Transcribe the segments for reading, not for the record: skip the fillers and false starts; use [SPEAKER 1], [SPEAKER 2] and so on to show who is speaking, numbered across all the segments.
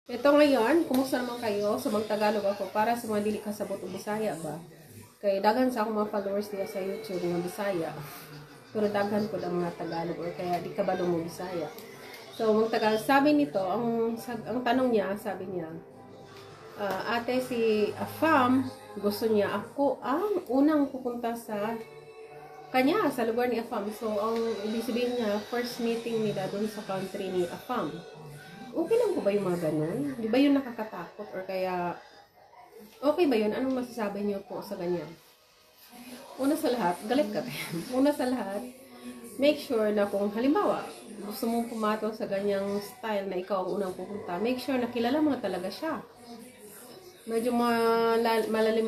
[SPEAKER 1] Ito ngayon, kumusta naman kayo? So magtagalog ako para sa mga dili kasabot o Bisaya ba? Kay daghan sa akong mga followers diya sa YouTube nga Bisaya. Pero daghan ko ang mga Tagalog or kaya di ka ba mo Bisaya. So magtagalog, sabi nito, ang tanong niya, sabi niya, ate si Afam, gusto niya ako ang unang pupunta sa kanya, sa lugar ni Afam. So ang ibig sabihin niya, first meeting nila doon sa country ni Afam. Okay lang po ba yung mga ganun? Di ba yun nakakatakot? Or kaya, okay ba yun? Anong masasabi niyo po sa ganyan? Una sa lahat, galit ka. Una sa lahat, make sure na kung halimbawa, gusto mong pumatol sa ganyang style na ikaw ang unang pupunta, make sure na kilala mo na talaga siya. Medyo malalim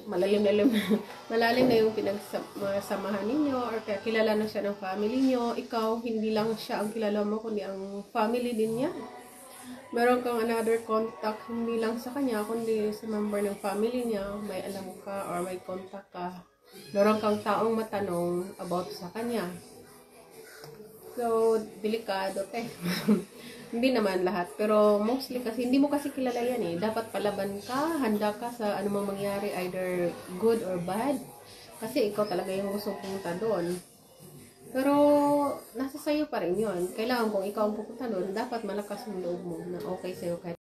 [SPEAKER 1] na yung pinagsamahan ninyo or kaya kilala na siya ng family niyo. Ikaw, hindi lang siya ang kilala mo, kundi ang family din niya. Meron kang another contact, hindi lang sa kanya, kundi sa member ng family niya, may alam ka or may contact ka. Meron kang taong matanong about sa kanya. So, delikado Hindi naman lahat, pero mostly kasi, hindi mo kasi kilala yan eh. Dapat palaban ka, handa ka sa anumang mangyari, either good or bad. Kasi ikaw talaga yung gusto pumunta doon. Pero, nasa sayo pa rin yun. Kailangan kung ikaw ang pupunta doon, dapat malakas yung loob mo na okay sa'yo kahit